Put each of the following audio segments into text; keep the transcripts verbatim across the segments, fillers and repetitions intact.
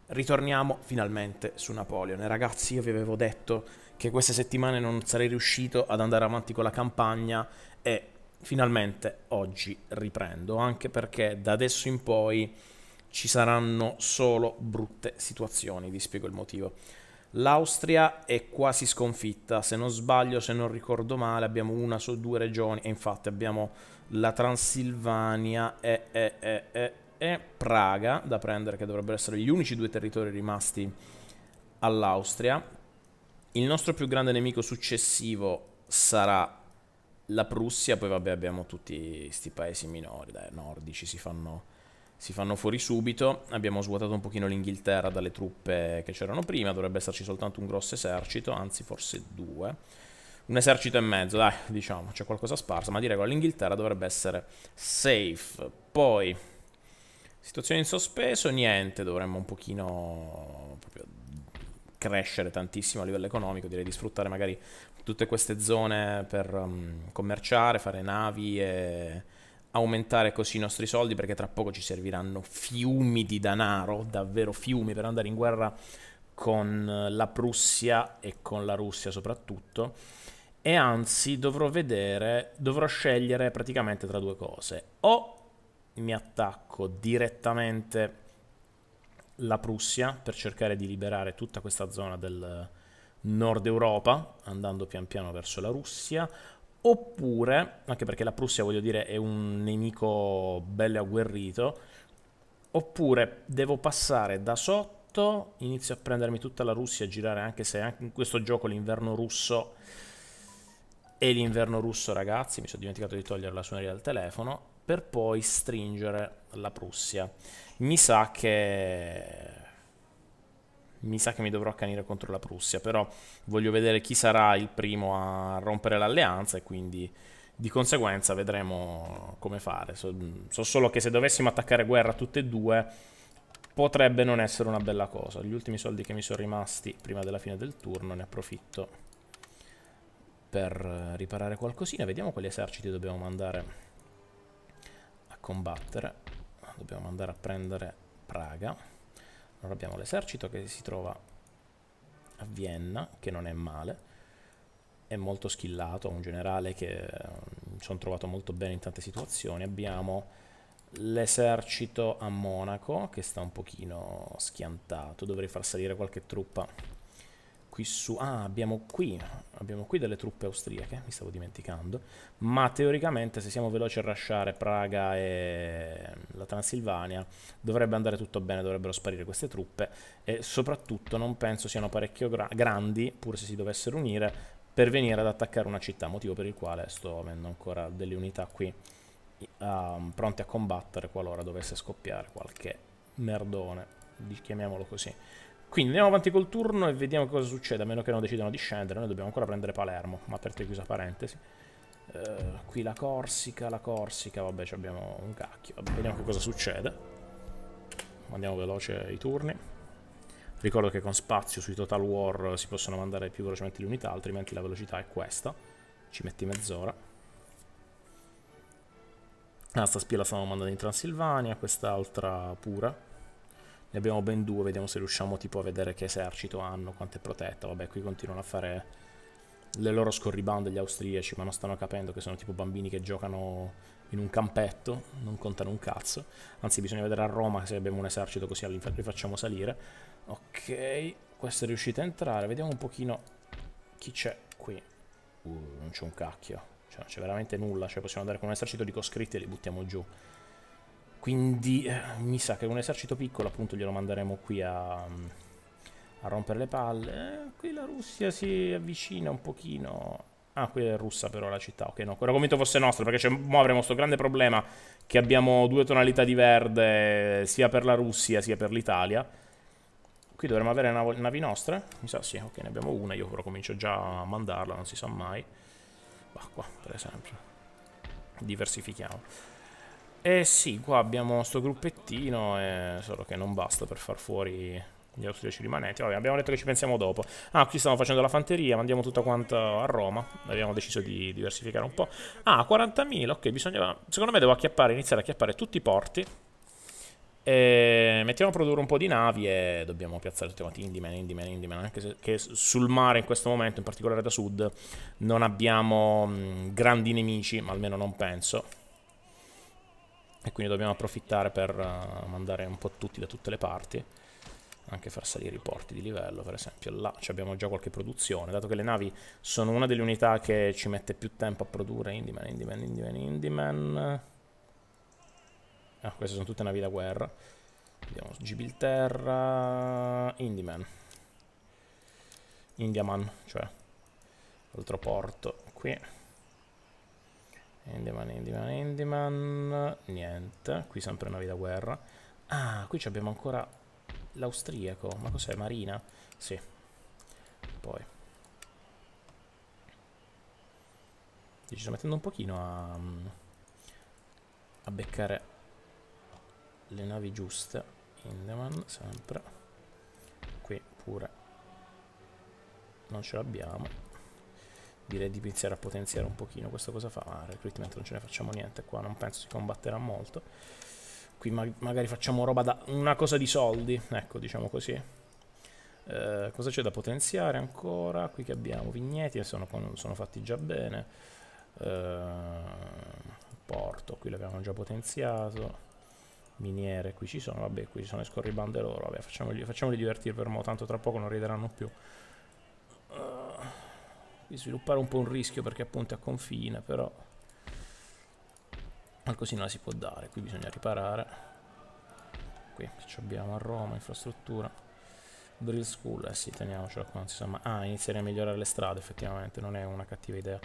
ritorniamo finalmente su Napoleon. E ragazzi, io vi avevo detto che queste settimane non sarei riuscito ad andare avanti con la campagna e finalmente oggi riprendo, anche perché da adesso in poi ci saranno solo brutte situazioni, vi spiego il motivo. L'Austria è quasi sconfitta, se non sbaglio, se non ricordo male, abbiamo una su due regioni, e infatti abbiamo la Transilvania e, e, e, e, e Praga da prendere, che dovrebbero essere gli unici due territori rimasti all'Austria. Il nostro più grande nemico successivo sarà la Prussia, poi vabbè abbiamo tutti questi paesi minori, dai, nordici, si fanno, si fanno fuori subito. Abbiamo svuotato un pochino l'Inghilterra dalle truppe che c'erano prima, dovrebbe esserci soltanto un grosso esercito, anzi forse due. Un esercito e mezzo, dai, diciamo, c'è qualcosa sparsa, ma di regola l'Inghilterra dovrebbe essere safe. Poi, situazione in sospeso, niente, dovremmo un pochino proprio crescere tantissimo a livello economico, direi di sfruttare magari tutte queste zone per um, commerciare, fare navi e aumentare così i nostri soldi, perché tra poco ci serviranno fiumi di denaro, davvero fiumi, per andare in guerra con la Prussia e con la Russia soprattutto. E anzi dovrò vedere, dovrò scegliere praticamente tra due cose: o mi attacco direttamente la Prussia per cercare di liberare tutta questa zona del nord Europa, andando pian piano verso la Russia, oppure, anche perché la Prussia, voglio dire, è un nemico bello agguerrito, oppure devo passare da sotto, inizio a prendermi tutta la Russia, a girare, anche se anche in questo gioco l'inverno russo e l'inverno russo, ragazzi, mi sono dimenticato di togliere la suoneria del telefono, per poi stringere la Prussia. Mi sa che mi sa che mi dovrò accanire contro la Prussia, però voglio vedere chi sarà il primo a rompere l'alleanza e quindi di conseguenza vedremo come fare. So, so solo che se dovessimo attaccare guerra tutte e due potrebbe non essere una bella cosa. Gli ultimi soldi che mi sono rimasti prima della fine del turno ne approfitto per riparare qualcosina. Vediamo quali eserciti dobbiamo mandare a combattere. Dobbiamo andare a prendere Praga. Allora abbiamo l'esercito che si trova a Vienna, che non è male, è molto skillato, ha un generale che mi sono trovato molto bene in tante situazioni. Abbiamo l'esercito a Monaco che sta un pochino schiantato, dovrei far salire qualche truppa qui su. Ah, abbiamo qui, abbiamo qui delle truppe austriache, mi stavo dimenticando, ma teoricamente se siamo veloci a rasciare Praga e la Transilvania dovrebbe andare tutto bene, dovrebbero sparire queste truppe e soprattutto non penso siano parecchio gra grandi, pur se si dovessero unire, per venire ad attaccare una città, motivo per il quale sto avendo ancora delle unità qui uh, pronte a combattere qualora dovesse scoppiare qualche merdone, chiamiamolo così. Quindi andiamo avanti col turno e vediamo cosa succede, a meno che non decidano di scendere. Noi dobbiamo ancora prendere Palermo, ma aperta e chiusa parentesi. Uh, qui la Corsica, la Corsica, vabbè, abbiamo un cacchio. Vabbè, vediamo che cosa succede. Andiamo veloce i turni. Ricordo che con spazio sui Total War si possono mandare più velocemente le unità, altrimenti la velocità è questa. Ci metti mezz'ora. Ah, sta spia la stiamo mandando in Transilvania, quest'altra pura. Ne abbiamo ben due, vediamo se riusciamo tipo a vedere che esercito hanno, quanto è protetta. Vabbè, qui continuano a fare le loro scorribande gli austriaci, ma non stanno capendo che sono tipo bambini che giocano in un campetto, non contano un cazzo. Anzi, bisogna vedere a Roma se abbiamo un esercito, così li facciamo salire. Ok, questo è riuscito a entrare, vediamo un pochino chi c'è qui. Uh, non c'è un cacchio, cioè non c'è veramente nulla, cioè possiamo andare con un esercito di coscritti e li buttiamo giù. Quindi eh, mi sa che un esercito piccolo appunto glielo manderemo qui a, a rompere le palle. Eh, qui la Russia si avvicina un pochino. Ah, qui è russa però la città. Ok, no, ero convinto fosse nostra, perché mo avremo questo grande problema che abbiamo due tonalità di verde sia per la Russia sia per l'Italia. Qui dovremmo avere nav navi nostre? Mi sa sì, ok, ne abbiamo una. Io però comincio già a mandarla, non si sa mai. Bah, qua per esempio. Diversifichiamo. Eh sì, qua abbiamo sto gruppettino, eh, solo che non basta per far fuori gli austriaci rimanenti. Vabbè, abbiamo detto che ci pensiamo dopo. Ah, qui stiamo facendo la fanteria, mandiamo tutta quanta a Roma. Abbiamo deciso di diversificare un po'. Ah, quarantamila, ok, bisogna... Secondo me devo acchiappare, iniziare a acchiappare tutti i porti E mettiamo a produrre un po' di navi e dobbiamo piazzare tutti quanti Indiman, Indiman, Indiman, anche se che sul mare in questo momento, in particolare da sud, non abbiamo mh, grandi nemici, ma almeno non penso. E quindi dobbiamo approfittare per uh, mandare un po' tutti da tutte le parti, anche far salire i porti di livello, per esempio là abbiamo già qualche produzione, dato che le navi sono una delle unità che ci mette più tempo a produrre. Indiman, Indiman, Indiman, Indiman. Ah, queste sono tutte navi da guerra. Vediamo Gibilterra, Indiman, Indiaman, cioè altro porto qui. Indiman, Indiman, Indiman, niente, qui sempre navi da guerra. Ah, qui abbiamo ancora l'austriaco, ma cos'è? Marina? Sì. Poi ci sto mettendo un pochino a, a beccare le navi giuste. Indiman sempre. Qui pure non ce l'abbiamo. Direi di iniziare a potenziare un pochino questa cosa fa. Ah, recruitment non ce ne facciamo niente qua, non penso si combatterà molto. Qui ma magari facciamo roba da una cosa di soldi, ecco, diciamo così. Eh, cosa c'è da potenziare ancora? Qui che abbiamo vigneti, sono, sono fatti già bene. Eh, porto, qui l'abbiamo già potenziato. Miniere, qui ci sono, vabbè, qui ci sono le scorribande loro, vabbè, facciamoli, facciamoli divertire per mo', tanto tra poco non rideranno più. Uh, qui sviluppare un po' un rischio perché appunto è a confine, però qualcosina la si può dare. Qui bisogna riparare. Qui che abbiamo a Roma, infrastruttura. Drill school, eh sì, teniamocela qua, non si sa mai. Ah, iniziare a migliorare le strade, effettivamente, non è una cattiva idea.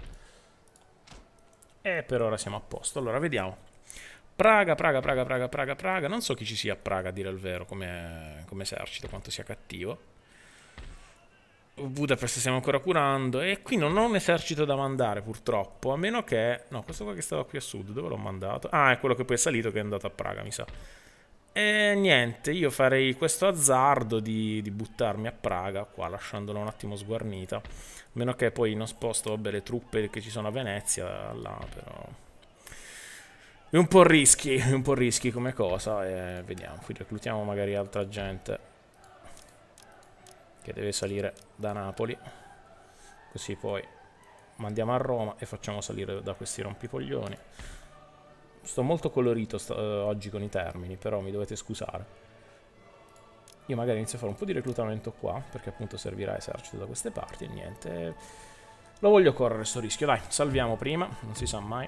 E per ora siamo a posto, allora vediamo. Praga, Praga, Praga, Praga, Praga, Praga. Non so chi ci sia a Praga, a dire il vero, come, come esercito, quanto sia cattivo. Budapest stiamo ancora curando. E qui non ho un esercito da mandare, purtroppo. A meno che... No, questo qua che stava qui a sud, dove l'ho mandato? Ah, è quello che poi è salito, che è andato a Praga, mi sa. E niente, io farei questo azzardo di, di buttarmi a Praga, qua, lasciandola un attimo sguarnita. A meno che poi non sposto, vabbè, le truppe che ci sono a Venezia, là, però... È un po' rischi, è un po' rischi come cosa, e vediamo, qui reclutiamo magari altra gente che deve salire da Napoli, così poi mandiamo a Roma e facciamo salire da questi rompicoglioni. Sto molto colorito sto, eh, oggi con i termini, però mi dovete scusare. Io magari inizio a fare un po' di reclutamento qua, perché appunto servirà esercito da queste parti, e niente, lo voglio correre sto rischio. Dai, salviamo prima, non si sa mai.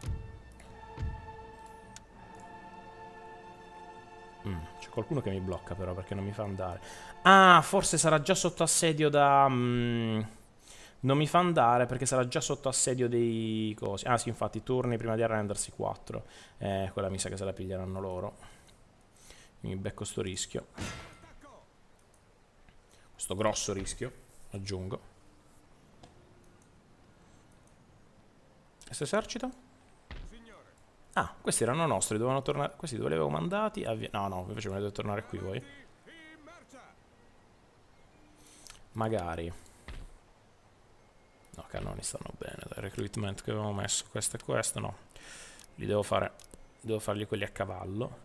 Mm, c'è qualcuno che mi blocca però perché non mi fa andare. Ah, forse sarà già sotto assedio da... Mm, non mi fa andare perché sarà già sotto assedio dei cosi. Ah sì, infatti, turni prima di arrendersi quattro. Eh, quella mi sa che se la piglieranno loro. Mi becco sto rischio. Questo grosso rischio, aggiungo. Questo esercito? Ah, questi erano nostri, dovevano tornare... Questi dove li avevo mandati? Avvia... No, no, invece me ne devo tornare qui voi. Magari. No, cannoni stanno bene, dai, recruitment che avevamo messo, questo e questo, no. Li devo fare... Devo fargli quelli a cavallo.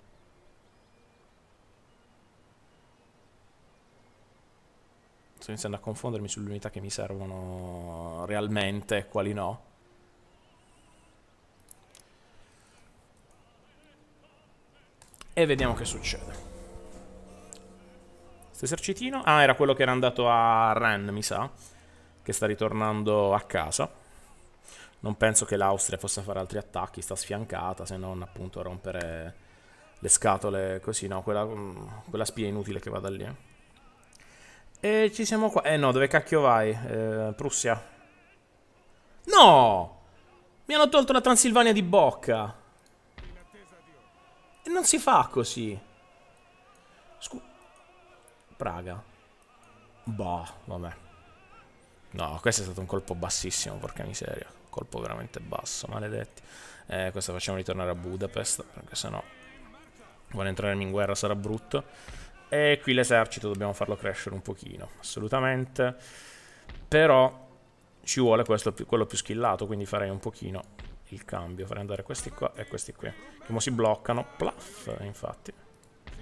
Sto iniziando a confondermi sulle unità che mi servono realmente e quali no. E vediamo che succede. Questo esercitino... Ah, era quello che era andato a Rennes, mi sa. Che sta ritornando a casa. Non penso che l'Austria possa fare altri attacchi. Sta sfiancata, se non appunto a rompere le scatole così. No, quella, quella spia inutile che va da lì. E ci siamo qua. Eh no, dove cacchio vai? Eh, Prussia. No! Mi hanno tolto la Transilvania di bocca. E non si fa così. Scu... Praga. Boh, vabbè. No, questo è stato un colpo bassissimo, porca miseria. Colpo veramente basso, maledetti. Eh, questo facciamo ritornare a Budapest, perché sennò vuole entrare in guerra sarà brutto. E qui l'esercito dobbiamo farlo crescere un pochino, assolutamente. Però ci vuole questo, quello più skillato, quindi farei un pochino il cambio. Farei andare questi qua e questi qui, che mo si bloccano. Plaf, infatti.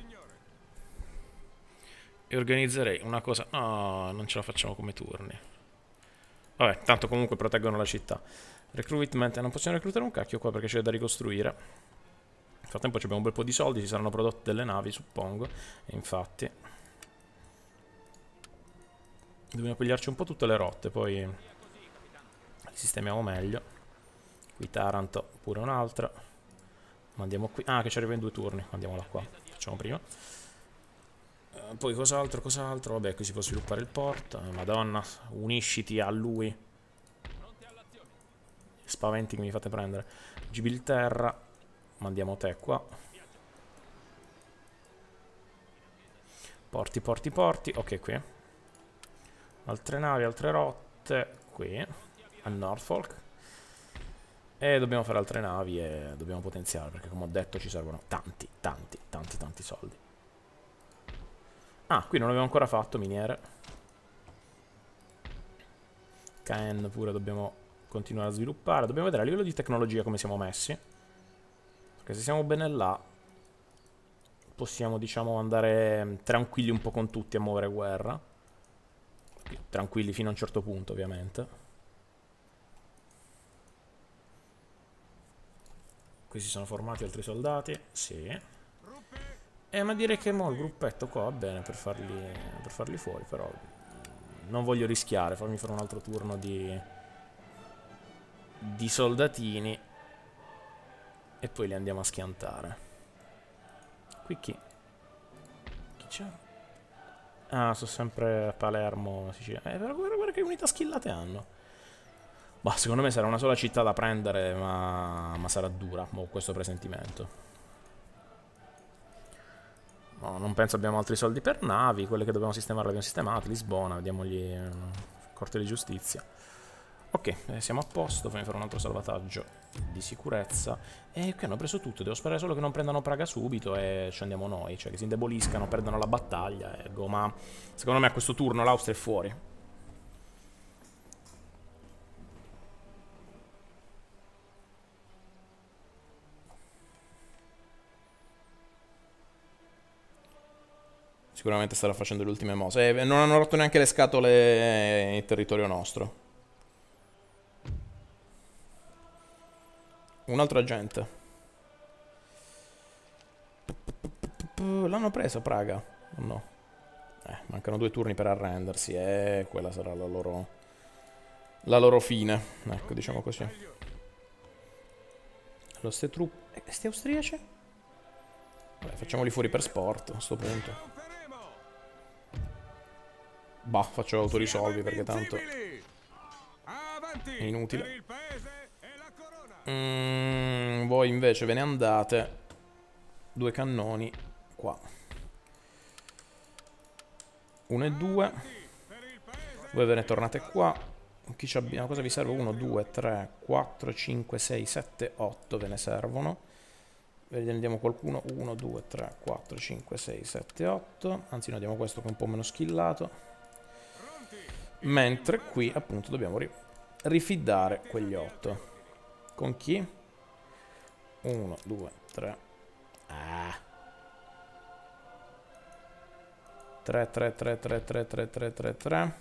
E organizzerei una cosa... No, non ce la facciamo come turni. Vabbè, tanto comunque proteggono la città. Recruitment, non possiamo reclutare un cacchio qua perché c'è da ricostruire. Nel frattempo abbiamo un bel po' di soldi, si saranno prodotte delle navi, suppongo. E infatti... Dobbiamo pigliarci un po' tutte le rotte, poi... li sistemiamo meglio. Qui Taranto, pure un'altra. Mandiamo qui... Ah, che ci arriva in due turni. Mandiamola qua. Facciamo prima. Uh, poi cos'altro, cos'altro? Vabbè, qui si può sviluppare il port. Eh, Madonna, unisciti a lui. Spaventi che mi fate prendere. Gibilterra. Mandiamo te qua. Porti, porti, porti. Ok, qui. Altre navi, altre rotte. Qui. A Norfolk. E dobbiamo fare altre navi e dobbiamo potenziare, perché come ho detto ci servono tanti, tanti, tanti, tanti soldi. Ah, qui non abbiamo ancora fatto miniere. Caen pure dobbiamo continuare a sviluppare. Dobbiamo vedere a livello di tecnologia come siamo messi. Perché se siamo bene là, possiamo, diciamo, andare tranquilli un po' con tutti a muovere guerra. Tranquilli fino a un certo punto, ovviamente. Qui si sono formati altri soldati. Sì. Eh, ma direi che mo il gruppetto qua va bene per farli, per farli fuori, però non voglio rischiare, farmi fare un altro turno di, di soldatini e poi li andiamo a schiantare. Qui chi? Chi c'è? Ah, sono sempre a Palermo, Sicilia. Eh, però guarda, guarda che unità skillate hanno. Bah, secondo me sarà una sola città da prendere, ma, ma sarà dura, ho questo presentimento. No, non penso abbiamo altri soldi per navi, quelle che dobbiamo sistemare le abbiamo sistemate, Lisbona, vediamogli eh, Corte di Giustizia. Ok, eh, siamo a posto, fammi fare un altro salvataggio di sicurezza. E qui hanno preso tutto, devo sperare solo che non prendano Praga subito e ci andiamo noi, cioè che si indeboliscano, perdano la battaglia, ecco, ma secondo me a questo turno l'Austria è fuori. Sicuramente starà facendo le ultime mosse. E non hanno rotto neanche le scatole in territorio nostro. Un altro agente. L'hanno preso Praga? O no? Eh, mancano due turni per arrendersi e quella sarà la loro... la loro fine. Ecco, diciamo così. Allora, ste truppe... Eh, sti austriaci? Vabbè, facciamoli fuori per sport a sto punto. Bah, faccio autorisolvi perché tanto è inutile. Mm, voi invece ve ne andate. Due cannoni qua. Uno e due. Voi ve ne tornate qua. Chi ci abbiamo? Cosa vi serve? uno, due, tre, quattro, cinque, sei, sette, otto ve ne servono. Ve ne diamo qualcuno. uno, due, tre, quattro, cinque, sei, sette, otto. Anzi, noi diamo questo che è un po' meno skillato. Mentre qui appunto dobbiamo ri rifiddare quegli otto. Con chi? uno, due, tre. Ah. tre, tre, tre, tre, tre, tre, tre, tre, tre.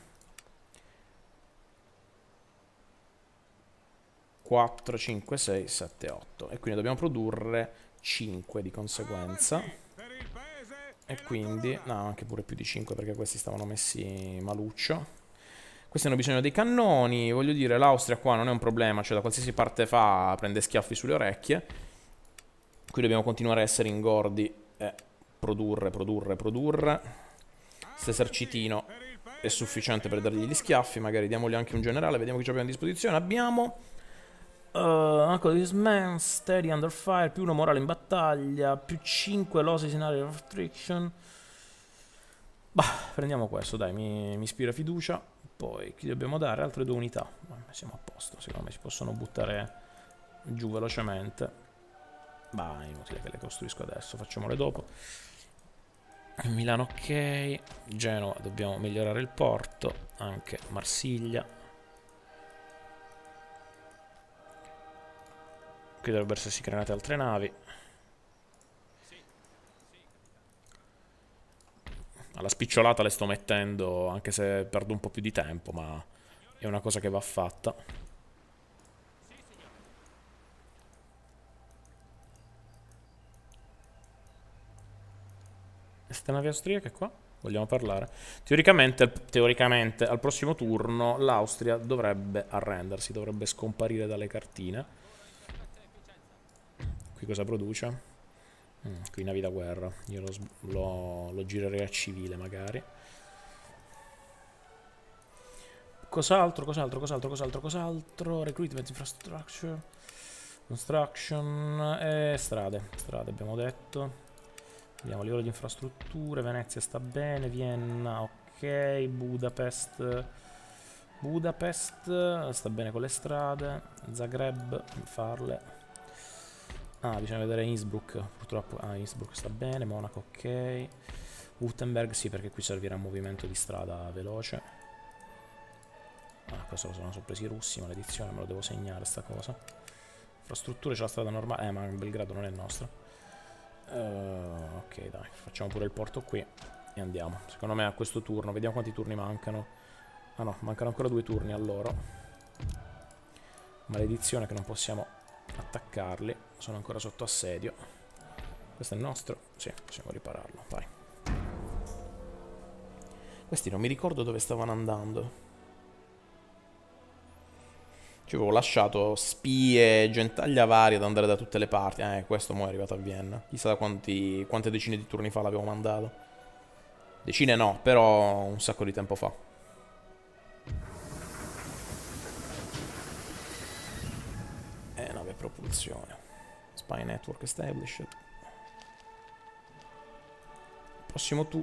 quattro, cinque, sei, sette, otto. E quindi dobbiamo produrre cinque di conseguenza. E quindi... no, anche pure più di cinque perché questi stavano messi maluccio. Questi hanno bisogno dei cannoni, voglio dire, l'Austria qua non è un problema, cioè da qualsiasi parte fa prende schiaffi sulle orecchie. Qui dobbiamo continuare a essere ingordi e produrre, produrre, produrre. Questo esercitino è sufficiente per dargli gli schiaffi, magari diamogli anche un generale, vediamo chi abbiamo a disposizione. Abbiamo... Uh, Uncle this man, steady under fire, più uno morale in battaglia, più cinque losses in area of restriction. Bah, prendiamo questo, dai, mi, mi ispira fiducia. Poi, chi dobbiamo dare? Altre due unità. Siamo a posto, secondo me si possono buttare giù velocemente. Bah, è inutile che le costruisco adesso, facciamole dopo. Milano ok. Genova, dobbiamo migliorare il porto. Anche Marsiglia. Qui dovrebbero essersi create altre navi. alla spicciolata le sto mettendo, anche se perdo un po' più di tempo, ma è una cosa che va fatta. Queste navi austriache qua? Vogliamo parlare? Teoricamente, teoricamente al prossimo turno l'Austria dovrebbe arrendersi, dovrebbe scomparire dalle cartine. Qui cosa produce? Mm, qui navi da guerra. Io lo, lo, lo girerei a civile magari. Cos'altro, cos'altro, cos'altro, cos'altro, cos'altro? Recruitment, infrastructure, construction e strade. Strade abbiamo detto. Vediamo a livello di infrastrutture. Venezia sta bene, Vienna ok, Budapest Budapest sta bene con le strade, Zagreb farle. Ah, bisogna vedere Innsbruck, purtroppo. Ah, Innsbruck sta bene, Monaco ok, Württemberg sì, perché qui servirà un movimento di strada veloce. Ah, questo lo sono presi i russi, maledizione, me lo devo segnare sta cosa. Infrastrutture c'è la strada normale, eh ma Belgrado non è nostra. Uh, ok dai, facciamo pure il porto qui e andiamo. Secondo me a questo turno, vediamo quanti turni mancano. Ah no, mancano ancora due turni a loro. Maledizione che non possiamo attaccarli, sono ancora sotto assedio. Questo è il nostro? Sì, possiamo ripararlo, vai. Questi non mi ricordo dove stavano andando. Ci avevo lasciato spie, gentaglia varia ad andare da tutte le parti. Eh, questo mo' è arrivato a Vienna. Chissà quanti, quante decine di turni fa l'avevo mandato. Decine no, però un sacco di tempo fa. Eh, nave propulsione. Spy network established. Prossimo tu.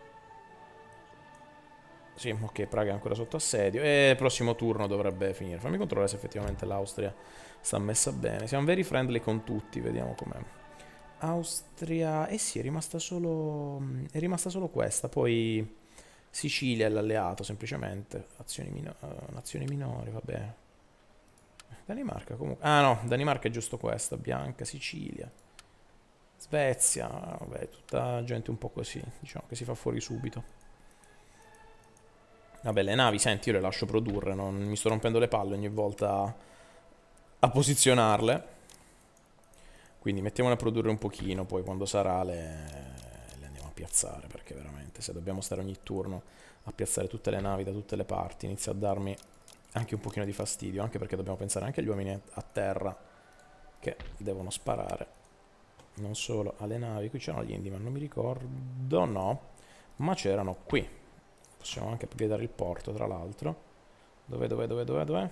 Sì, ok, Praga è ancora sotto assedio. E il prossimo turno dovrebbe finire. Fammi controllare se effettivamente l'Austria sta messa bene. Siamo very friendly con tutti, vediamo com'è. Austria... Eh sì, è rimasta solo... È rimasta solo questa. Poi Sicilia è l'alleato, semplicemente. Azioni, mino... uh, nazioni minori, vabbè. Danimarca comunque... Ah no, Danimarca è giusto questa. Bianca, Sicilia. Svezia, vabbè, tutta gente un po' così. Diciamo che si fa fuori subito. Vabbè, le navi, senti, io le lascio produrre, non mi sto rompendo le palle ogni volta a posizionarle. Quindi mettiamole a produrre un pochino, poi quando sarà le, le andiamo a piazzare, perché veramente se dobbiamo stare ogni turno a piazzare tutte le navi da tutte le parti inizia a darmi anche un pochino di fastidio, anche perché dobbiamo pensare anche agli uomini a terra che devono sparare, non solo alle navi. Qui c'erano gli indi, ma non mi ricordo, no, ma c'erano qui. Possiamo anche upgradare il porto, tra l'altro. Dov'è, dov'è, dov'è, dov'è, dov'è?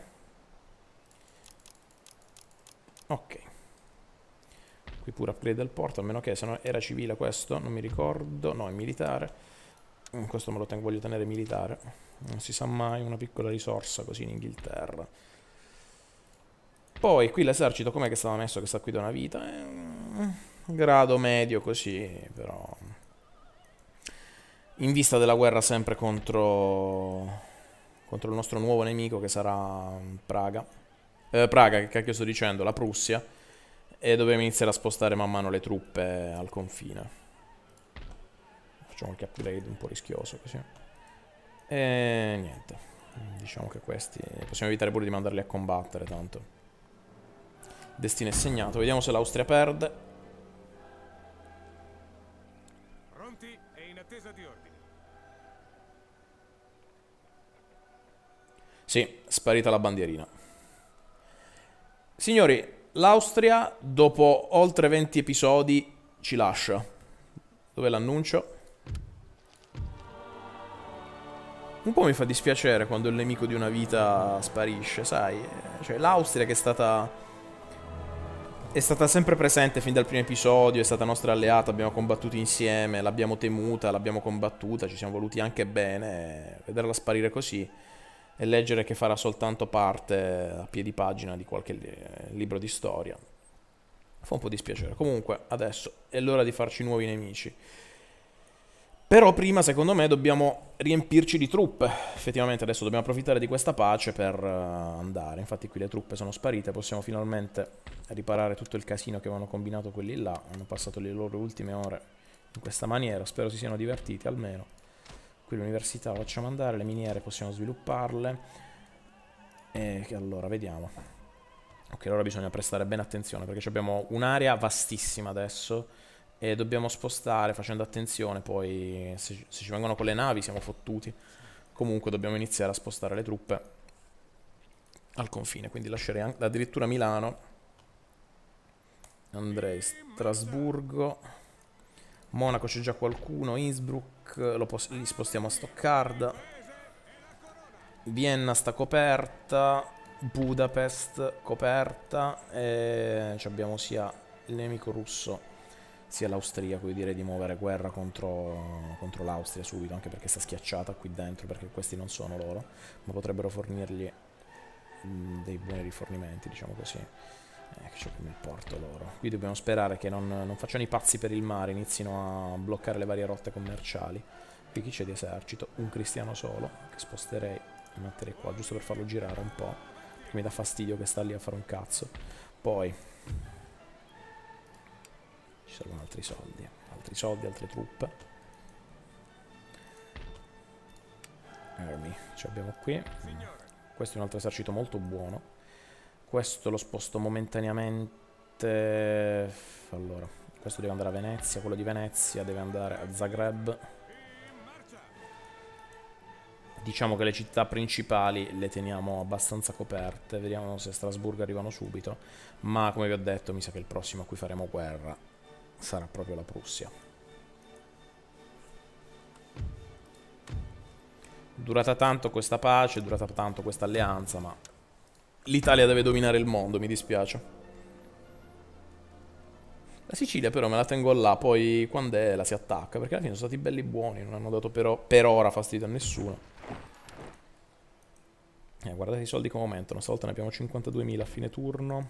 Ok. Qui pure upgrade il porto, a meno che se no era civile questo, non mi ricordo. No, è militare. Questo me lo tengo, voglio tenere militare. Non si sa mai, una piccola risorsa così in Inghilterra. Poi qui l'esercito com'è che stava messo, che sta qui da una vita? È un grado medio così, però... In vista della guerra sempre contro, contro il nostro nuovo nemico che sarà Praga. Eh, Praga, che cacchio sto dicendo? La Prussia. E dobbiamo iniziare a spostare man mano le truppe al confine. Facciamo qualche upgrade un po' rischioso così. E niente. Diciamo che questi... Possiamo evitare pure di mandarli a combattere, tanto. Destino è segnato. Vediamo se l'Austria perde. Pronti e in attesa di ordine. Sì, sparita la bandierina. Signori, l'Austria dopo oltre venti episodi ci lascia. Dov'è l'annuncio? Un po' mi fa dispiacere quando il nemico di una vita sparisce, sai? Cioè, l'Austria che è stata... È stata sempre presente fin dal primo episodio, è stata nostra alleata, abbiamo combattuto insieme, l'abbiamo temuta, l'abbiamo combattuta, ci siamo voluti anche bene. Vederla sparire così e leggere che farà soltanto parte a piedi pagina di qualche libro di storia fa un po' dispiacere. Comunque adesso è l'ora di farci nuovi nemici. Però prima, secondo me, dobbiamo riempirci di truppe. Effettivamente adesso dobbiamo approfittare di questa pace per uh, andare. Infatti qui le truppe sono sparite, possiamo finalmente riparare tutto il casino che avevano combinato quelli là. Hanno passato le loro ultime ore in questa maniera, spero si siano divertiti almeno. Qui l'università lo facciamo andare, le miniere possiamo svilupparle. E che allora, vediamo. Ok, allora bisogna prestare bene attenzione perché abbiamo un'area vastissima adesso e dobbiamo spostare facendo attenzione, poi se, se ci vengono con le navi siamo fottuti. Comunque dobbiamo iniziare a spostare le truppe al confine, quindi lascerei anche, addirittura Milano. Andrei Strasburgo, Monaco c'è già qualcuno, Innsbruck lo li spostiamo a Stoccarda, Vienna sta coperta, Budapest coperta e abbiamo sia il nemico russo sia l'austriaco. Io direi di muovere guerra contro, contro l'Austria subito, anche perché sta schiacciata qui dentro, perché questi non sono loro, ma potrebbero fornirgli mh, dei buoni rifornimenti, diciamo così. Eh, che c'è qui nel porto loro. Qui dobbiamo sperare che non, non facciano i pazzi per il mare, inizino a bloccare le varie rotte commerciali. Qui chi c'è di esercito? Un cristiano solo, che sposterei e metterei qua, giusto per farlo girare un po', perché mi dà fastidio che sta lì a fare un cazzo. Poi ci servono altri soldi, altri soldi, altre truppe. Army, ce l'abbiamo qui. Questo è un altro esercito molto buono. Questo lo sposto momentaneamente. Allora, questo deve andare a Venezia, quello di Venezia deve andare a Zagreb. Diciamo che le città principali le teniamo abbastanza coperte. Vediamo se Strasburgo arrivano subito. Ma come vi ho detto, mi sa che il prossimo a cui faremo guerra sarà proprio la Prussia. Durata tanto questa pace, durata tanto questa alleanza, ma l'Italia deve dominare il mondo, mi dispiace. La Sicilia però me la tengo là, poi quando è la si attacca, perché alla fine sono stati belli buoni, non hanno dato però, per ora fastidio a nessuno. Eh, guardate i soldi come aumentano, stavolta ne abbiamo cinquantaduemila a fine turno.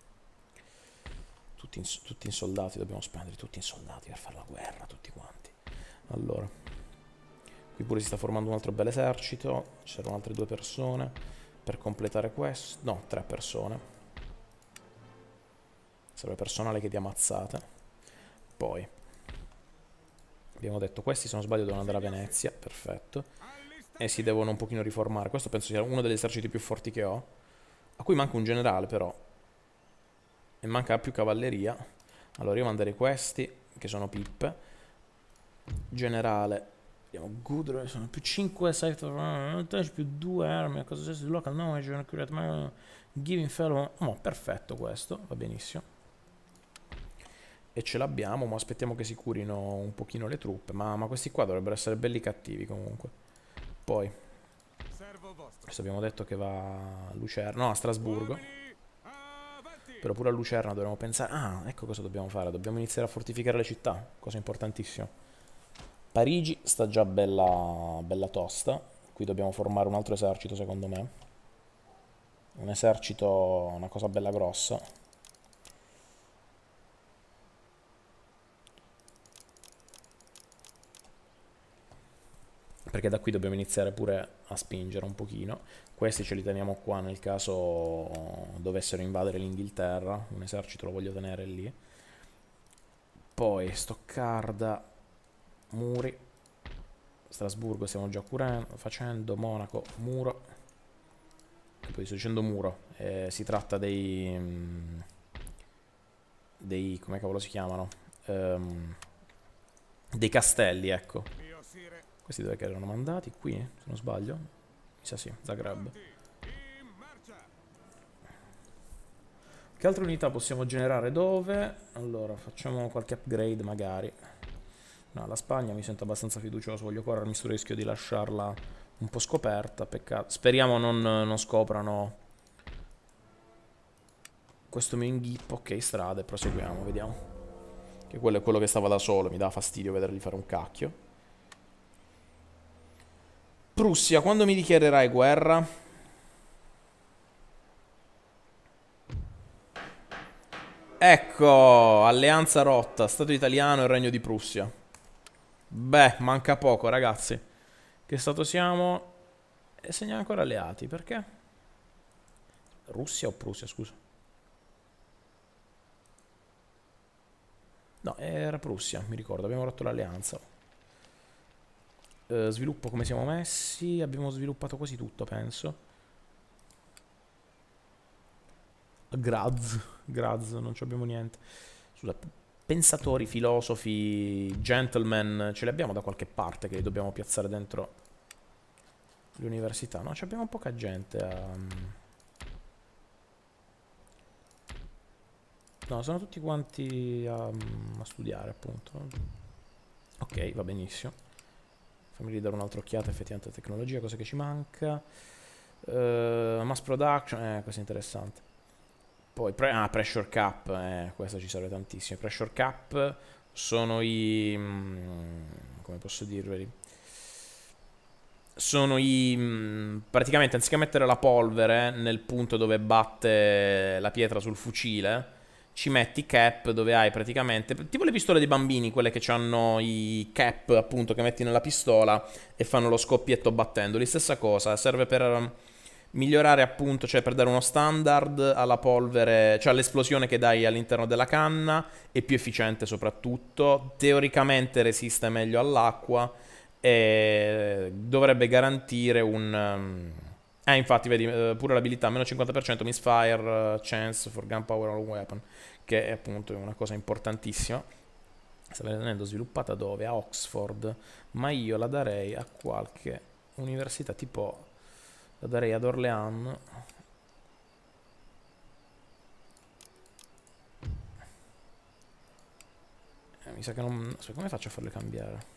Tutti in, tutti in soldati, dobbiamo spendere tutti in soldati per fare la guerra, tutti quanti. Allora, qui pure si sta formando un altro bel esercito, ci servono altre due persone per completare questo. No, tre persone. Serve personale che dia mazzate. Poi abbiamo detto questi, se non sbaglio, devono andare a Venezia, perfetto. E si devono un pochino riformare. Questo penso sia uno degli eserciti più forti che ho, a cui manca un generale però, e manca più cavalleria. Allora io manderei questi, che sono pippe. Generale, vediamo, Goodrow, sono più cinque, più due armi, cosa c'è, local knowledge, giving fellow. Oh, perfetto, questo, va benissimo. E ce l'abbiamo, ma aspettiamo che si curino un pochino le truppe. Ma, ma questi qua dovrebbero essere belli cattivi comunque. Poi questo abbiamo detto che va a Lucerna, no, a Strasburgo. Però pure a Lucerna dovremmo pensare. Ah, ecco cosa dobbiamo fare. Dobbiamo iniziare a fortificare le città, cosa importantissima. Parigi sta già bella, bella tosta. Qui dobbiamo formare un altro esercito, secondo me. Un esercito, una cosa bella grossa. Perché da qui dobbiamo iniziare pure a spingere un pochino. Questi ce li teniamo qua nel caso dovessero invadere l'Inghilterra. Un esercito lo voglio tenere lì. Poi Stoccarda, muri. Strasburgo stiamo già curando, facendo. Monaco, muro. E poi sto dicendo muro. Eh, si tratta dei... dei... come cavolo si chiamano? Um, dei castelli, ecco. Questi dove che erano mandati? Qui, se non sbaglio. Mi sa sì, Zagreb. Che altre unità possiamo generare dove? Allora, facciamo qualche upgrade magari. No, la Spagna mi sento abbastanza fiducioso. Voglio corrermi sto rischio di lasciarla un po' scoperta. Peccato. Speriamo non, non scoprano questo mio inghippo. Ok, strade, proseguiamo, vediamo. Che quello è quello che stava da solo. Mi dà fastidio vedergli fare un cacchio. Prussia, quando mi dichiarerai guerra? Ecco, alleanza rotta, Stato italiano e Regno di Prussia. Beh, manca poco, ragazzi. Che stato siamo? E segniamo ancora alleati, perché? Russia o Prussia, scusa? No, era Prussia, mi ricordo, abbiamo rotto l'alleanza. Uh, sviluppo come siamo messi? Abbiamo sviluppato quasi tutto, penso. Graz, Graz, non ci abbiamo niente. Scusa, pensatori, filosofi, gentleman, ce li abbiamo da qualche parte che li dobbiamo piazzare dentro l'università? No, ci abbiamo poca gente a... No, sono tutti quanti a, a studiare, appunto. Ok, va benissimo. Fammi ridare un'altra occhiata effettivamente alla tecnologia, cosa che ci manca. Uh, mass production, eh, questo è interessante. Poi, pre ah, pressure cap, eh, questo ci serve tantissimo. Pressure cap sono i... Mm, come posso dirveli? Sono i... Mm, praticamente, anziché mettere la polvere nel punto dove batte la pietra sul fucile, ci metti cap dove hai praticamente... Tipo le pistole dei bambini, quelle che hanno i cap, appunto, che metti nella pistola e fanno lo scoppietto battendoli. Stessa cosa, serve per... migliorare appunto, cioè per dare uno standard alla polvere, cioè all'esplosione che dai all'interno della canna, è più efficiente soprattutto, teoricamente resiste meglio all'acqua e dovrebbe garantire un... Eh, infatti, vedi, pure l'abilità, meno cinquanta per cento misfire chance for gunpowder on weapon, che è appunto una cosa importantissima. Sta venendo sviluppata dove? A Oxford, ma io la darei a qualche università tipo... La darei ad Orléans. Eh, mi sa che non... Aspetta, come faccio a farle cambiare?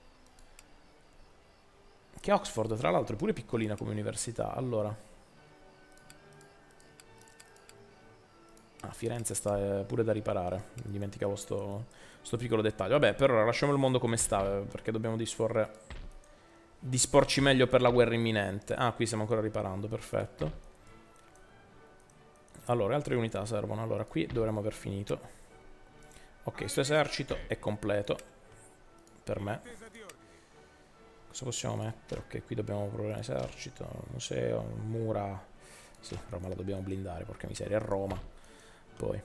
Che Oxford, tra l'altro, è pure piccolina come università. Allora. Ah, Firenze sta pure da riparare. Mi dimenticavo sto, sto piccolo dettaglio. Vabbè, per ora lasciamo il mondo come sta, perché dobbiamo disporre... disporci meglio per la guerra imminente. Ah, qui stiamo ancora riparando, perfetto. Allora, altre unità servono. Allora, qui dovremmo aver finito. Ok, questo esercito è completo. Per me. Cosa possiamo mettere? Ok, qui dobbiamo provare un esercito, museo, mura. Sì, Roma la dobbiamo blindare, porca miseria, è Roma. Poi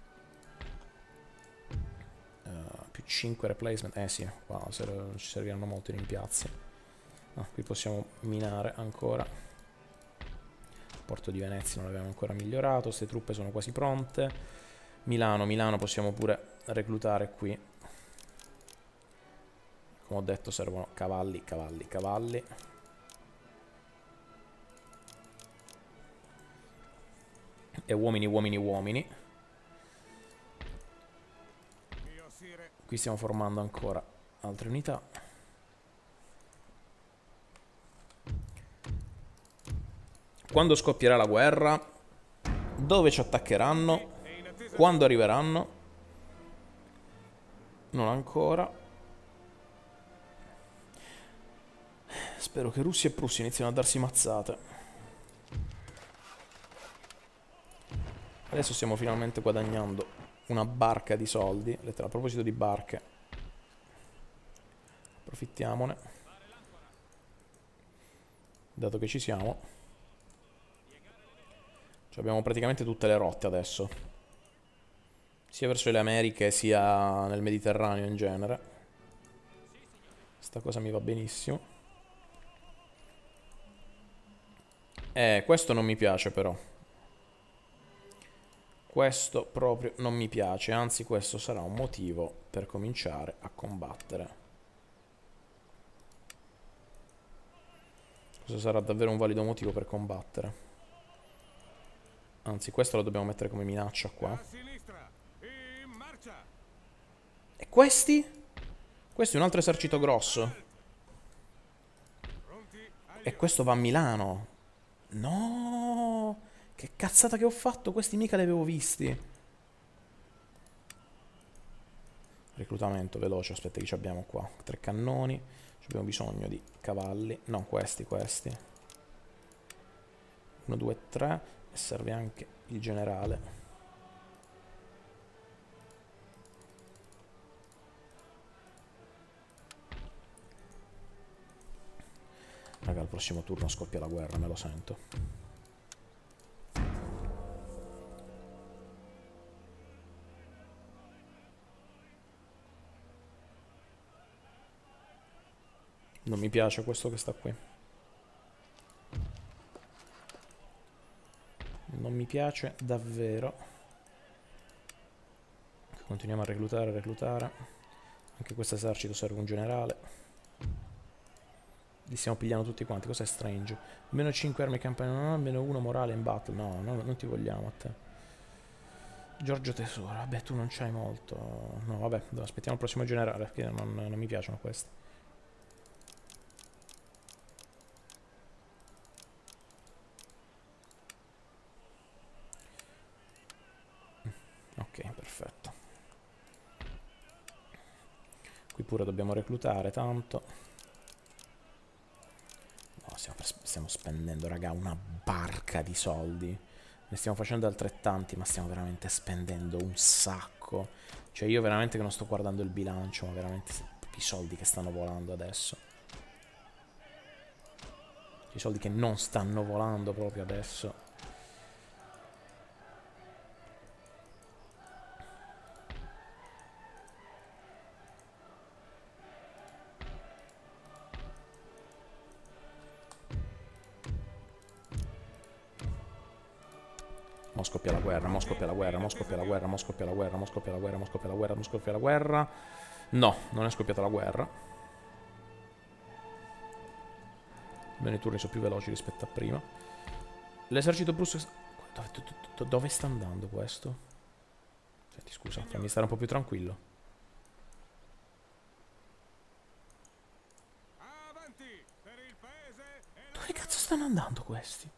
uh, più cinque replacement. Eh sì, qua wow, ci serviranno molto i rimpiazzi. Ah, qui possiamo minare ancora. Porto di Venezia non l'abbiamo ancora migliorato. Queste truppe sono quasi pronte. Milano, Milano possiamo pure reclutare qui. Come ho detto servono cavalli, cavalli, cavalli. E uomini, uomini, uomini. Qui stiamo formando ancora altre unità. Quando scoppierà la guerra? Dove ci attaccheranno? Quando arriveranno? Non ancora. Spero che Russia e Prussia iniziano a darsi mazzate. Adesso stiamo finalmente guadagnando una barca di soldi. A proposito di barche, approfittiamone, dato che ci siamo. Cioè abbiamo praticamente tutte le rotte adesso, sia verso le Americhe sia nel Mediterraneo in genere. Sta cosa mi va benissimo. Eh, questo non mi piace però. Questo proprio non mi piace, anzi questo sarà un motivo per cominciare a combattere. Questo sarà davvero un valido motivo per combattere. Anzi, questo lo dobbiamo mettere come minaccia qua. E questi? Questo è un altro esercito grosso. E questo va a Milano. No! Che cazzata che ho fatto, questi mica li avevo visti. Reclutamento veloce, aspetta che ci abbiamo qua. Tre cannoni, abbiamo bisogno di cavalli. No, questi, questi. Uno, due, tre. E serve anche il generale. Raga, al prossimo turno scoppia la guerra, me lo sento. Non Non mi piace questo che sta qui. Non mi piace davvero. Continuiamo a reclutare, reclutare. Anche questo esercito serve un generale. Li stiamo pigliando tutti quanti. Cos'è strange? Meno cinque armi campane. No, meno uno morale in battle. No, no, non ti vogliamo a te. Giorgio Tesoro. Vabbè, tu non c'hai molto. No, vabbè, aspettiamo il prossimo generale, perché non, non mi piacciono questi. Ok, perfetto. Qui pure dobbiamo reclutare tanto. No, stiamo, stiamo spendendo, raga, una barca di soldi. Ne stiamo facendo altrettanti, ma stiamo veramente spendendo un sacco. Cioè io veramente che non sto guardando il bilancio, ma veramente i soldi che stanno volando adesso. I soldi che non stanno volando proprio adesso. Mo scoppia la guerra, mo scoppia la guerra, mo scoppia la guerra, mo scoppia la guerra, mo scoppia la guerra, mo scoppia la guerra, mo scoppia la guerra. No, non è scoppiata la guerra. Bene, i turni sono più veloci rispetto a prima. L'esercito prusso... Dove, dove, dove sta andando questo? Senti, scusa, fammi stare un po' più tranquillo. Dove cazzo stanno andando questi?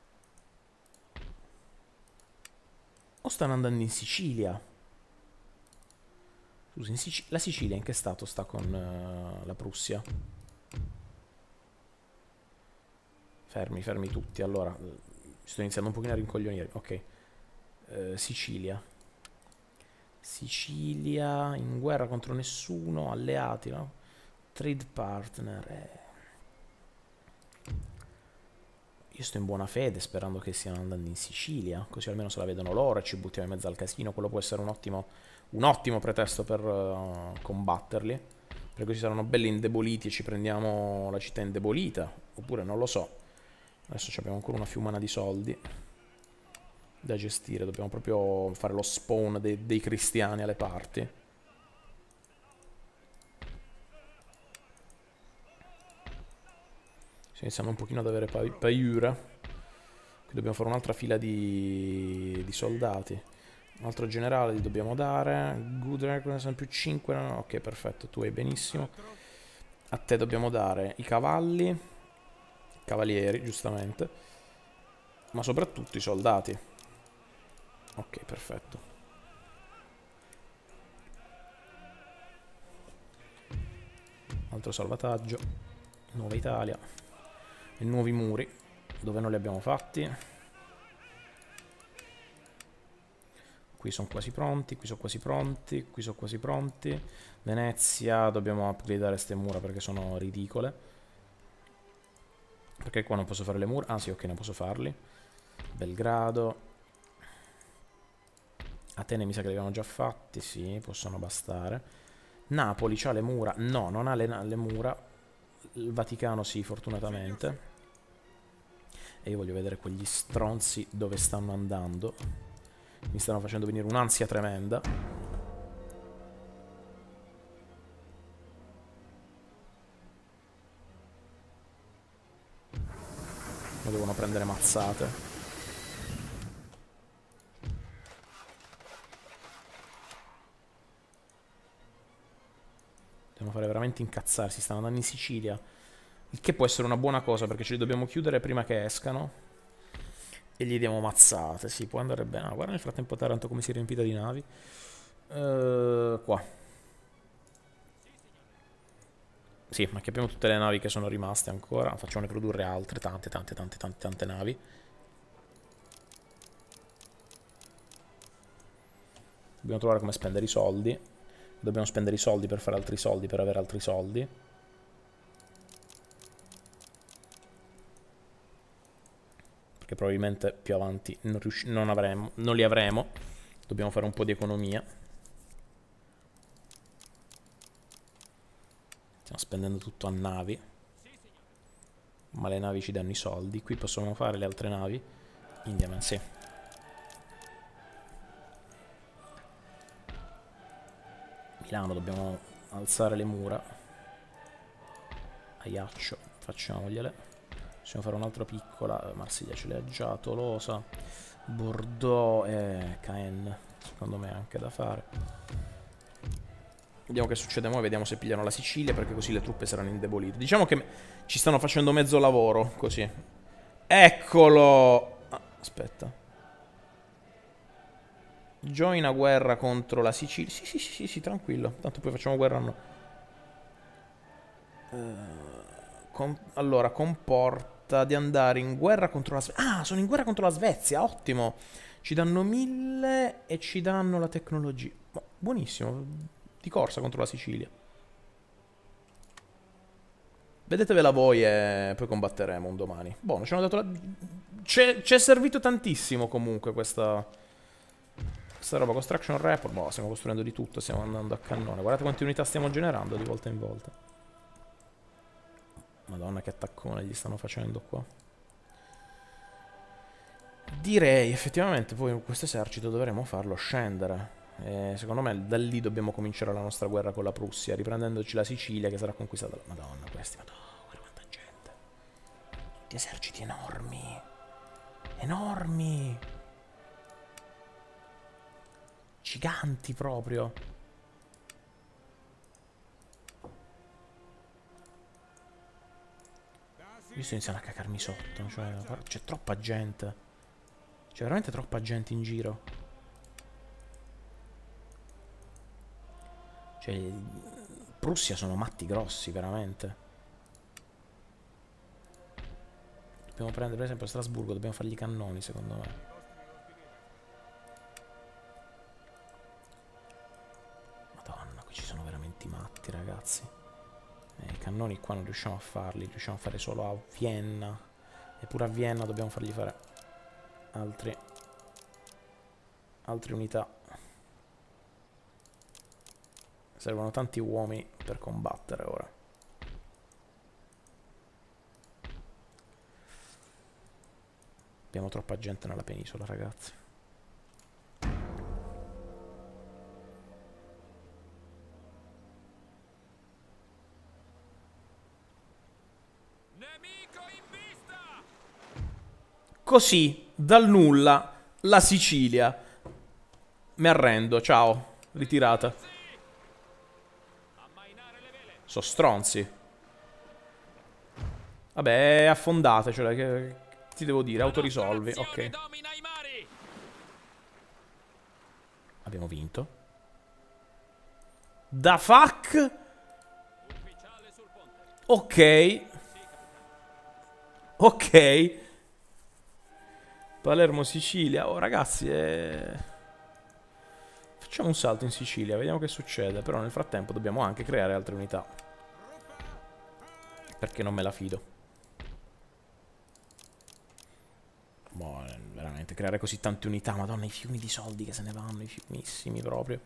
O stanno andando in Sicilia? Scusa, in Sic- la Sicilia in che stato sta con uh, la Prussia? Fermi, fermi tutti. Allora, sto iniziando un pochino a rincoglionire. Ok. Uh, Sicilia. Sicilia in guerra contro nessuno. Alleati, no? Trade partner. Eh. Io sto in buona fede sperando che stiano andando in Sicilia. Così almeno se la vedono loro e ci buttiamo in mezzo al casino. Quello può essere un ottimo, un ottimo pretesto per uh, combatterli. Perché così saranno belli indeboliti e ci prendiamo la città indebolita. Oppure non lo so. Adesso abbiamo ancora una fiumana di soldi da gestire. Dobbiamo proprio fare lo spawn dei, dei cristiani alle parti. Iniziamo un pochino ad avere pa paura. Qui dobbiamo fare un'altra fila di, di soldati. Un altro generale gli dobbiamo dare. Good reconnaissance più cinque. No, ok, perfetto, tu hai benissimo. A te dobbiamo dare i cavalli. Cavalieri, giustamente. Ma soprattutto i soldati. Ok, perfetto. Altro salvataggio. Nuova Italia. E nuovi muri. Dove non li abbiamo fatti. Qui sono quasi pronti. Qui sono quasi pronti. Qui sono quasi pronti. Venezia. Dobbiamo upgradare queste mura perché sono ridicole. Perché qua non posso fare le mura? Ah sì, ok, non posso farli. Belgrado. Atene mi sa che li abbiamo già fatti. Sì, possono bastare. Napoli c'ha le mura. No, non ha le, le mura. Il Vaticano sì, fortunatamente. E io voglio vedere quegli stronzi dove stanno andando. Mi stanno facendo venire un'ansia tremenda. Mi devono prendere mazzate. Devono fare veramente incazzarsi. Stanno andando in Sicilia. Il che può essere una buona cosa perché ce li dobbiamo chiudere prima che escano. E gli diamo mazzate. Sì, può andare bene. Ah, guarda nel frattempo Taranto come si è riempita di navi. Uh, qua. Sì, ma che abbiamo tutte le navi che sono rimaste ancora. Facciamone produrre altre. Tante, tante, tante, tante, tante navi. Dobbiamo trovare come spendere i soldi. Dobbiamo spendere i soldi per fare altri soldi, per avere altri soldi. Perché probabilmente più avanti non, non, avremo, non li avremo. Dobbiamo fare un po' di economia. Stiamo spendendo tutto a navi. ma le navi ci danno i soldi. Qui possiamo fare le altre navi. Indiaman, sì. Milano, dobbiamo alzare le mura. Ajaccio, facciamogliele. Possiamo fare un'altra piccola. Marsiglia ce l'ha già, Tolosa, Bordeaux e Caen. Secondo me è anche da fare. Vediamo che succede ora, vediamo se pigliano la Sicilia, perché così le truppe saranno indebolite. Diciamo che ci stanno facendo mezzo lavoro, così. Eccolo! Ah, aspetta. Join a guerra contro la Sicilia. Sì, sì, sì, sì, sì, tranquillo. Tanto poi facciamo guerra a noi. Uh, com allora, comporta di andare in guerra contro la Svezia. Ah, sono in guerra contro la Svezia, ottimo. Ci danno mille e ci danno la tecnologia. Oh, buonissimo. Di corsa contro la Sicilia. Vedetevela voi e poi combatteremo un domani. Buono, ci hanno dato la... Ci è servito tantissimo comunque questa... Questa roba, construction report. Boh, stiamo costruendo di tutto, stiamo andando a cannone. Guardate quante unità stiamo generando di volta in volta. Madonna che attaccone gli stanno facendo qua. Direi effettivamente poi questo esercito dovremmo farlo scendere. E secondo me da lì dobbiamo cominciare la nostra guerra con la Prussia, riprendendoci la Sicilia che sarà conquistata. Madonna, questi, madonna, guarda quanta gente. Tutti eserciti enormi. Enormi. Giganti proprio. Io sto iniziando a cacarmi sotto. Cioè, c'è troppa gente. C'è veramente troppa gente in giro. Cioè, Prussia sono matti grossi, veramente. Dobbiamo prendere, per esempio, Strasburgo. Dobbiamo fargli i cannoni, secondo me. Madonna, qui ci sono veramente i matti, ragazzi. Eh, I cannoni qua non riusciamo a farli. Riusciamo a fare solo a Vienna. Eppure a Vienna dobbiamo fargli fare altri altre unità. Servono tanti uomini per combattere ora. Abbiamo troppa gente nella penisola, ragazzi. Nemico in vista! Così, dal nulla, la Sicilia. Mi arrendo, ciao. Ritirata. So stronzi. Vabbè, è affondata, cioè, che ti devo dire, autorisolvi, ok. Abbiamo vinto. Da fuck? Ok. Ok. Palermo, Sicilia. Oh, ragazzi, è... Facciamo un salto in Sicilia, vediamo che succede. Però nel frattempo dobbiamo anche creare altre unità, perché non me la fido. Boh, veramente, creare così tante unità. Madonna, i fiumi di soldi che se ne vanno. I fiumissimi proprio.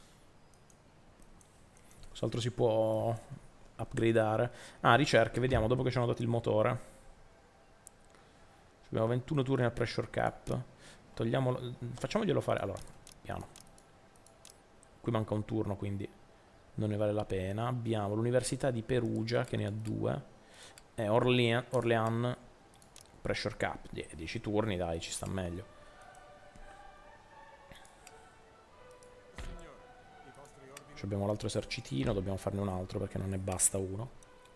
Cos'altro si può upgradeare? Ah, ricerche, vediamo, dopo che ci hanno dato il motore. Abbiamo ventuno turni al pressure cap. Togliamolo, facciamoglielo fare. Allora, piano. Qui manca un turno, quindi non ne vale la pena. Abbiamo l'Università di Perugia, che ne ha due. E Orleans, Orleans Pressure Cap. dieci turni, dai, ci sta meglio. Ci abbiamo l'altro esercitino, dobbiamo farne un altro perché non ne basta uno.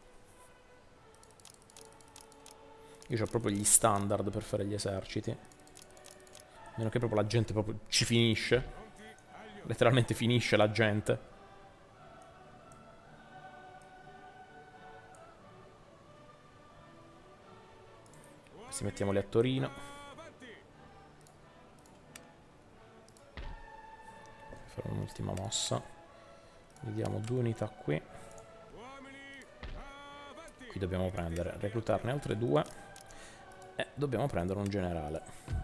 Io ho proprio gli standard per fare gli eserciti. A meno che proprio la gente proprio ci finisce. Letteralmente finisce la gente. Questi mettiamoli a Torino. Fare un'ultima mossa. Vediamo due unità qui. Qui dobbiamo prendere, reclutarne altre due. E dobbiamo prendere un generale.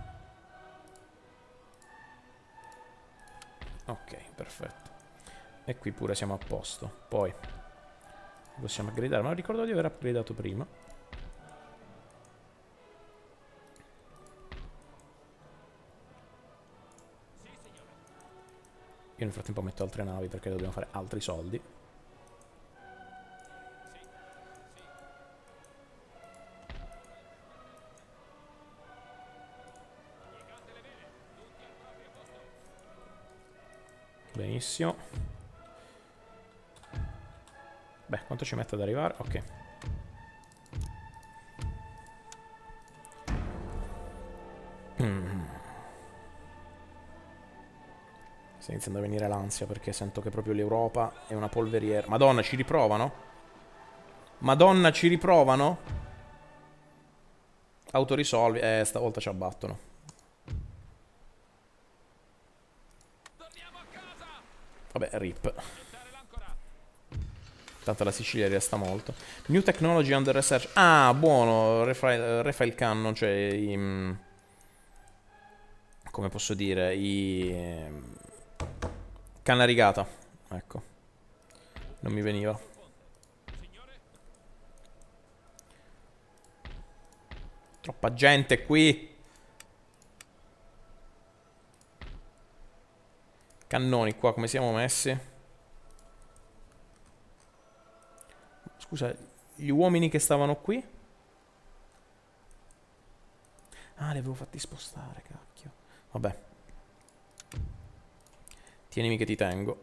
Ok, perfetto. E qui pure siamo a posto. Poi possiamo upgradare, ma ricordo di aver upgradato prima. Io nel frattempo metto altre navi perché dobbiamo fare altri soldi. Benissimo. Beh, quanto ci mette ad arrivare? Ok. Mm. Sta iniziando a venire l'ansia perché sento che proprio l'Europa è una polveriera. Madonna, ci riprovano? Madonna, ci riprovano? Autorisolvi. Eh, stavolta ci abbattono. Vabbè, rip. Tanto la Sicilia resta molto. New technology under research. Ah, buono. Rafael, Rafael Cannon, cioè i... come posso dire, i... canna rigata. Ecco. Non mi veniva. Troppa gente qui. Cannoni qua, come siamo messi? Scusa, gli uomini che stavano qui? Ah, li avevo fatti spostare, cacchio. Vabbè. Tienimi che ti tengo.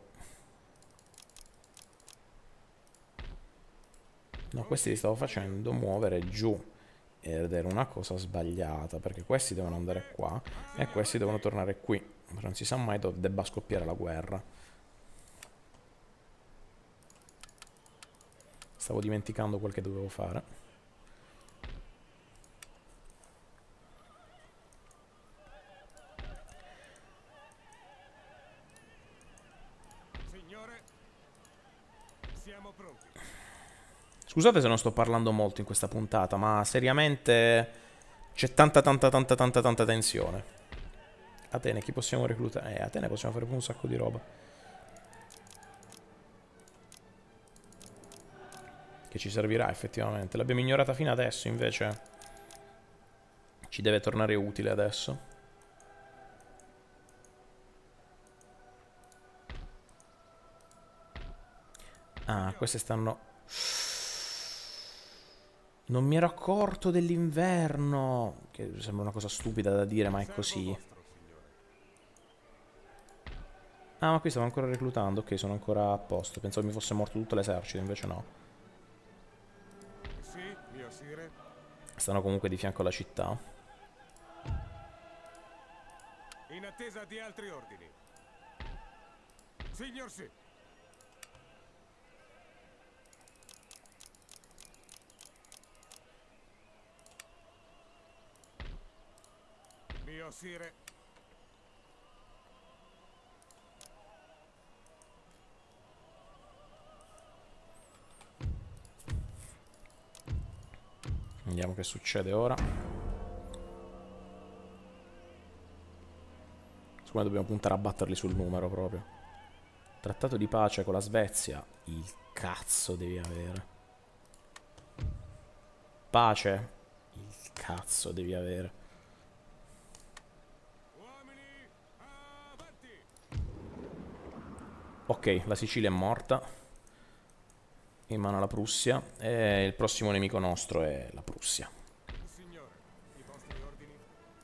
No, questi li stavo facendo muovere giù. Ed era una cosa sbagliata, perché questi devono andare qua e questi devono tornare qui. Non si sa mai dove debba scoppiare la guerra. Stavo dimenticando quel che dovevo fare. Signore, siamo pronti. Scusate se non sto parlando molto in questa puntata, ma seriamente c'è tanta tanta tanta tanta tanta tensione. Atene, chi possiamo reclutare? Eh, Atene possiamo fare un sacco di roba. Che ci servirà effettivamente. L'abbiamo ignorata fino adesso, invece ci deve tornare utile adesso. Ah, queste stanno... Non mi ero accorto dell'inverno. Che sembra una cosa stupida da dire, ma è così. Ah, ma qui stavo ancora reclutando. Ok, sono ancora a posto. Pensavo mi fosse morto tutto l'esercito, invece no. Stanno comunque di fianco alla città. In attesa di altri ordini. Signor sì. Mio sire. Vediamo che succede ora. Secondo me dobbiamo puntare a batterli sul numero proprio. Trattato di pace con la Svezia. Il cazzo devi avere. Pace. Il cazzo devi avere. Ok, la Sicilia è morta. In mano alla Prussia. E il prossimo nemico nostro è la Prussia. Signore, i vostri ordini.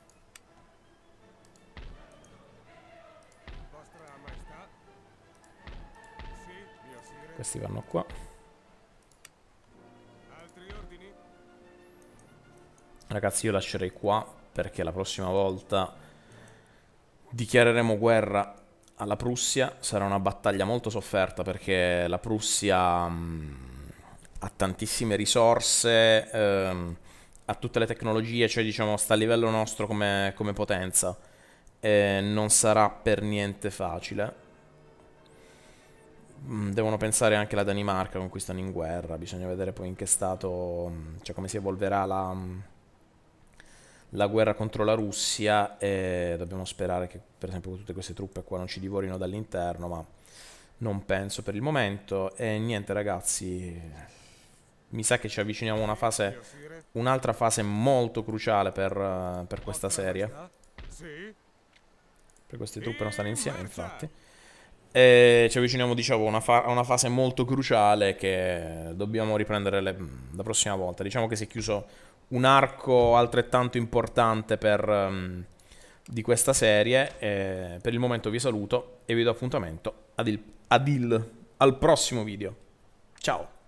Vostra maestà. Sì, mio sire. Questi vanno qua. Altri ordini? Ragazzi, io lascerei qua perché la prossima volta dichiareremo guerra alla Prussia. Sarà una battaglia molto sofferta perché la Prussia mh, ha tantissime risorse, ehm, ha tutte le tecnologie, cioè diciamo sta a livello nostro come, come potenza. E non sarà per niente facile. Mh, devono pensare anche alla Danimarca con cui stanno in guerra. Bisogna vedere poi in che stato, cioè come si evolverà la... la guerra contro la Russia, e dobbiamo sperare che per esempio tutte queste truppe qua non ci divorino dall'interno, ma non penso per il momento. E niente ragazzi, mi sa che ci avviciniamo a una fase, un'altra fase molto cruciale per, per questa serie, per queste truppe non stanno insieme infatti. E ci avviciniamo, diciamo, a una, fa- a una fase molto cruciale che dobbiamo riprendere le- la prossima volta. Diciamo che si è chiuso un arco altrettanto importante per, ehm, di questa serie. E per il momento vi saluto e vi do appuntamento ad il, ad il- al prossimo video. Ciao!